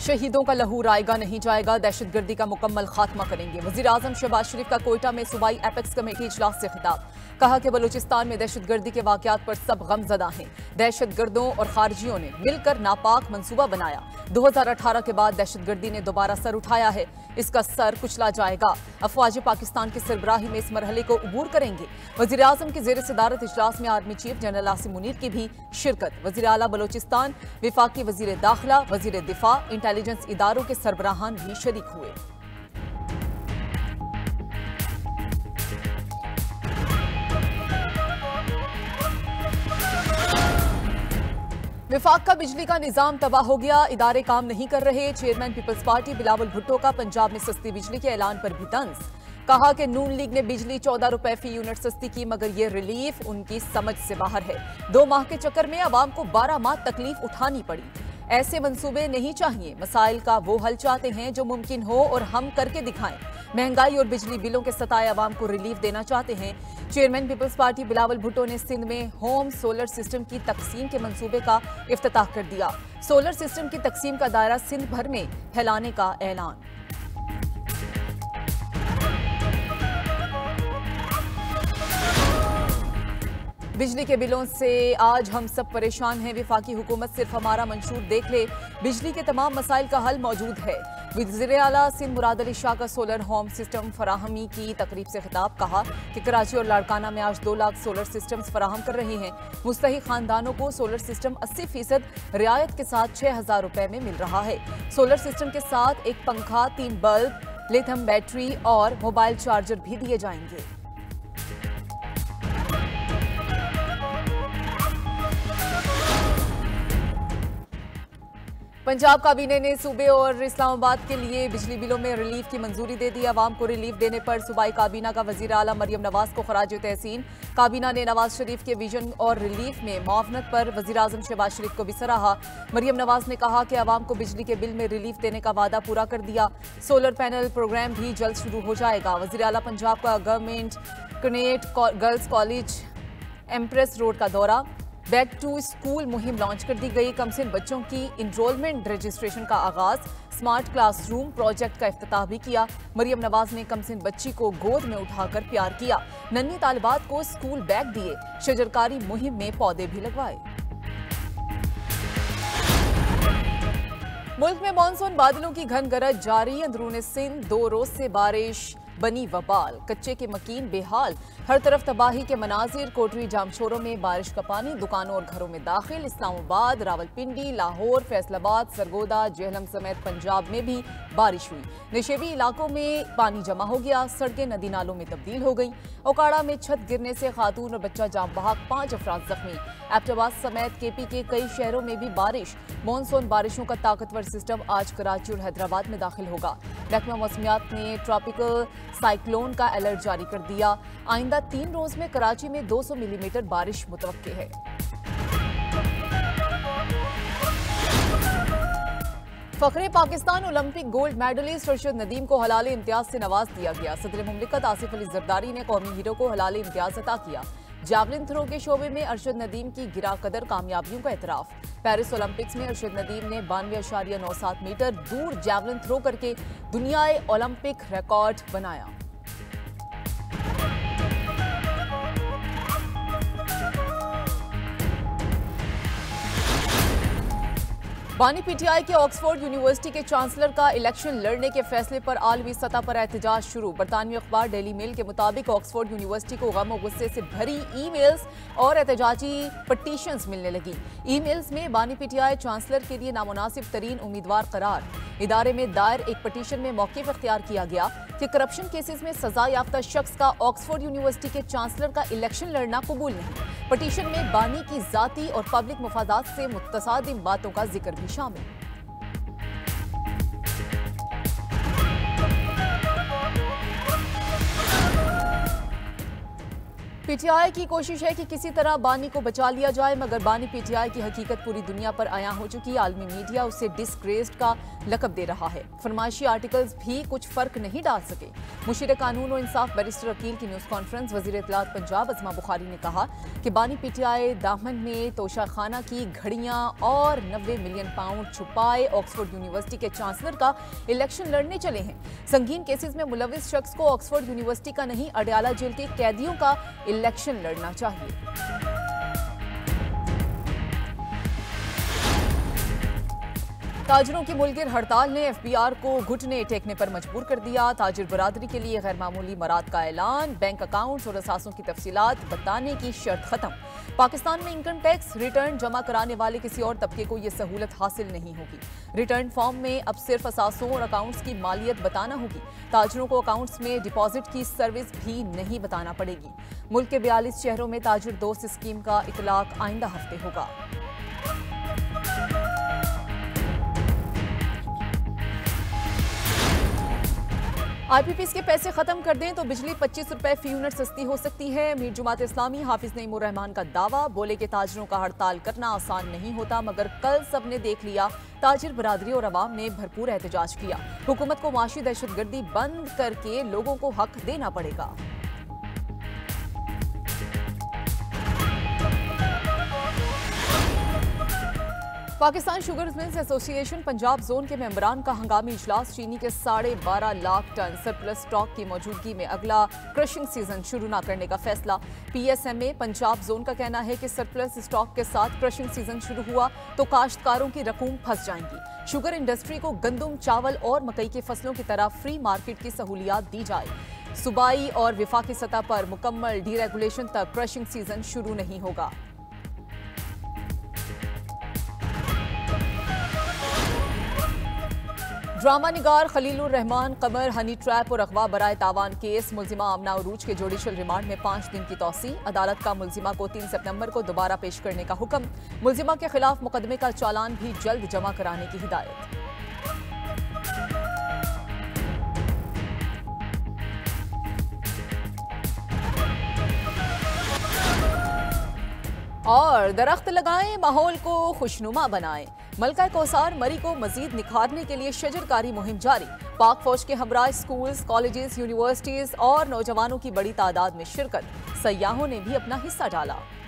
शहीदों का लहू रायगा नहीं जाएगा, दहशतगर्दी का मुकम्मल खात्मा करेंगे। वजीर आजम शहबाज शरीफ का कोयटा में सूबाई एपेक्स कमेटी इजलास से खिताब। कहा कि बलूचिस्तान में दहशतगर्दी के वाकयात पर सब गमजदा हैं। दहशतगर्दों और खारजियों ने मिलकर नापाक मंसूबा बनाया। 2018 के बाद दहशतगर्दी ने दोबारा सर उठाया है, इसका सर कुचला जाएगा। अफवाज पाकिस्तान की सरबराही में इस मरहले को अबूर करेंगे। वजीर आजम के जेर सदारत इजलास में army chief general Asim Munir की भी शिरकत। वजीर आला बलूचिस्तान, विफाकी वजीर दाखिला, वजीर दिफा, इंटेलिजेंस इदारों के सरबराहान भी शरीक हुए। विफाक का बिजली का निजाम तबाह हो गया, इदारे काम नहीं कर रहे। Chairman Peoples Party Bilawal Bhutto का पंजाब में सस्ती बिजली के ऐलान पर भी तंज। कहा कि नून लीग ने बिजली 14 रुपए फी यूनिट सस्ती की, मगर ये रिलीफ उनकी समझ से बाहर है। 2 माह के चक्कर में अवाम को 12 माह तकलीफ उठानी पड़ी। ऐसे मंसूबे नहीं चाहिए। मसाइल का वो हल चाहते हैं जो मुमकिन हो और हम करके दिखाएं। महंगाई और बिजली बिलों के सताए अवाम को रिलीफ देना चाहते हैं। Chairman Peoples Party Bilawal Bhutto ने सिंध में होम सोलर सिस्टम की तकसीम के मंसूबे का इफ्तिताह कर दिया। सोलर सिस्टम की तकसीम का दायरा सिंध भर में फैलाने का ऐलान। बिजली के बिलों से आज हम सब परेशान हैं। विफाकी हुकूमत सिर्फ हमारा मंशूर देख ले, बिजली के तमाम मसाइल का हल मौजूद है। वज़ीर आला सिंध मुराद अली शाह का सोलर होम सिस्टम फराहमी की तकरीब से खिताब। कहा कि कराची और लाड़काना में आज 2 लाख सोलर सिस्टम्स फराहम कर रहे हैं। मुस्तहिक खानदानों को सोलर सिस्टम 80% रियायत के साथ 6,000 रुपए में मिल रहा है। सोलर सिस्टम के साथ एक पंखा, 3 बल्ब, लिथियम बैटरी और मोबाइल चार्जर भी दिए जाएंगे। पंजाब काबीने ने सूबे और इस्लामाबाद के लिए बिजली बिलों में रिलीफ की मंजूरी दे दी। अवाम को रिलीफ देने पर सूबाई काबीना का वजीर आला मरियम नवाज को खराज तहसीन। काबीना ने नवाज शरीफ के विजन और रिलीफ में मुआवनत पर वजीर आजम शहबाज शरीफ को भी सराहा। मरियम नवाज ने कहा कि अवाम को बिजली के बिल में रिलीफ देने का वादा पूरा कर दिया। सोलर पैनल प्रोग्राम भी जल्द शुरू हो जाएगा। वजीर आला पंजाब का गवर्नमेंट कनेट गर्ल्स कॉलेज एम्प्रेस रोड का दौरा। बैक टू स्कूल मुहिम लॉन्च कर दी गई। कमसिन बच्चों की इनरोलमेंट रजिस्ट्रेशन का आगाज। स्मार्ट क्लासरूम प्रोजेक्ट का इफ्तिताह भी किया। मरियम नवाज ने कमसिन बच्ची को गोद में उठाकर प्यार किया। नन्ही तालिबात को स्कूल बैग दिए। शजरकारी मुहिम में पौधे भी लगवाए। मुल्क में मानसून बादलों की घन गरज जारी। अंदरूनी सिंध 2 रोज से बारिश बनी वबाल। कच्चे के मकीन बेहाल। हर तरफ तबाही के मनाजिर। कोटरी जामशोरों में बारिश का पानी दुकानों और घरों में दाखिल। इस्लामाबाद, रावलपिंडी, लाहौर, फैसलाबाद, सरगोदा, जेहलम समेत पंजाब में भी बारिश हुई। नशेबी इलाकों में पानी जमा हो गया। सड़कें नदी नालों में तब्दील हो गई। ओकाड़ा में छत गिरने से खातून और बच्चा जाम बहक, 5 अफराद जख्मी। एबटाबाद समेत केपी के कई शहरों में भी बारिश। मानसून बारिशों का ताकतवर सिस्टम आज कराची और हैदराबाद में दाखिल होगा। महकमा मौसमियात ने ट्रॉपिकल साइक्लोन का अलर्ट जारी कर दिया। आइंदा 3 रोज में कराची में 200 मिलीमीटर बारिश मुतवक्के है। फखरे Pakistan Olympic gold medalist Arshad Nadeem को हलाल इम्तियाज से नवाज दिया गया। सदर मुमलिकत आसिफ अली जरदारी ने कौमी हीरो को हलाल इम्तियाज अता किया। जैवलिन थ्रो के शोबे में अरशद नदीम की गिरा कदर कामयाबियों का एतराफ। पेरिस ओलंपिक्स में अरशद नदीम ने 92.97 मीटर दूर जैवलिन थ्रो करके दुनियाई ओलंपिक रिकॉर्ड बनाया। बानी पीटीआई के ऑक्सफोर्ड यूनिवर्सिटी के चांसलर का इलेक्शन लड़ने के फैसले पर आलमी सतह पर एहतजाज शुरू। बरतानवी अखबार डेली मेल के मुताबिक ऑक्सफोर्ड यूनिवर्सिटी को गम और गुस्से से भरी ईमेल्स और एहतजाजी पटिशंस मिलने लगी। ईमेल्स में बानी पीटीआई चांसलर के लिए नामुनासिब तरीन उम्मीदवार करार। इदारे में दायर एक पटिशन में मौक़िफ़ इख्तियार किया गया कि करप्शन केसेस में सजा याफ्ता शख्स का ऑक्सफोर्ड यूनिवर्सिटी के चांसलर का इलेक्शन लड़ना कबूल नहीं। पटिशन में बानी की जाती और पब्लिक मुफादात से मुतसादिम बातों का जिक्र भी शामिल। पीटीआई की कोशिश है कि किसी तरह बानी को बचा लिया जाए, मगर बानी पीटीआई की हकीकत पूरी दुनिया पर आया हो चुकी। आलमी मीडिया उसे डिसग्रेस्ड का लकब दे रहा है। फरमाइशी आर्टिकल्स भी कुछ फर्क नहीं डाल सके। मुशीर कानून और इंसाफ बैरिस्टर अकील की न्यूज़ कॉन्फ्रेंस। वज़ीर इत्तलात पंजाब अज़मा बुखारी ने कहा कि बानी पीटीआई दामन में तोशाखाना की घड़ियां और 90 मिलियन पाउंड छुपाए ऑक्सफोर्ड यूनिवर्सिटी के चांसलर का इलेक्शन लड़ने चले हैं। संगीन केसेस में मुलविस शख्स को ऑक्सफोर्ड यूनिवर्सिटी का नहीं, अडयाला जेल के कैदियों का इलेक्शन लड़ना चाहिए। ताजिरों की मुल्किर हड़ताल ने एफबीआर को घुटने टेकने पर मजबूर कर दिया। ताजिर बरादरी के लिए गैर मामूली मराद का ऐलान। बैंक अकाउंट्स और असासों की तफसीलात बताने की शर्त खत्म। पाकिस्तान में इनकम टैक्स रिटर्न जमा कराने वाले किसी और तबके को यह सहूलत हासिल नहीं होगी। रिटर्न फॉर्म में अब सिर्फ असासों और अकाउंट्स की मालियत बताना होगी। ताजिरों को अकाउंट्स में डिपॉजिट की सर्विस भी नहीं बताना पड़ेगी। मुल्क के 42 शहरों में ताजिर दोस्त स्कीम का इतलाक आइंदा हफ्ते होगा। आईपीपीएस के पैसे खत्म कर दें तो बिजली 25 रुपए फी यूनिट सस्ती हो सकती है। मीर जुमात इस्लामी हाफिज नईमुर रहमान का दावा। बोले कि ताजिरों का हड़ताल करना आसान नहीं होता, मगर कल सबने देख लिया। ताजिर बरादरी और अवाम ने भरपूर एहतजाज किया। हुकूमत को माशी दहशतगर्दी बंद करके लोगों को हक देना पड़ेगा। Pakistan sugar mills association Punjab zone के मेंबरान का हंगामी इजलास। चीनी के 12.5 लाख टन सरप्लस स्टॉक की मौजूदगी में अगला क्रशिंग सीजन शुरू न करने का फैसला। पीएसएमए पंजाब जोन का कहना है कि सरप्लस स्टॉक के साथ क्रशिंग सीजन शुरू हुआ तो काश्तकारों की रकूम फंस जाएंगी। शुगर इंडस्ट्री को गंदम, चावल और मकई की फसलों की तरह फ्री मार्केट की सहूलियात दी जाए। सूबाई और विफाकी सतह पर मुकम्मल डीरेगुलेशन तक क्रशिंग सीजन शुरू नहीं होगा। ड्रामा निगार खलीलुर रहमान कमर हनी ट्रैप और अगवा बराए तावान केस। मुल्जिमा आमना उरूज के जुडिशल रिमांड में 5 दिन की तौसी। अदालत का मुल्जिमा को 3 सितंबर को दोबारा पेश करने का हुक्म। मुल्जिमा के खिलाफ मुकदमे का चालान भी जल्द जमा कराने की हिदायत। और दरख्त लगाएं, माहौल को खुशनुमा बनाएं। मलका कौसार मरी को मजीद निखारने के लिए शजरकारी मुहिम जारी। पाक फौज के हमरा स्कूल्स, कॉलेजेस, यूनिवर्सिटीज और नौजवानों की बड़ी तादाद में शिरकत। सयाहों ने भी अपना हिस्सा डाला।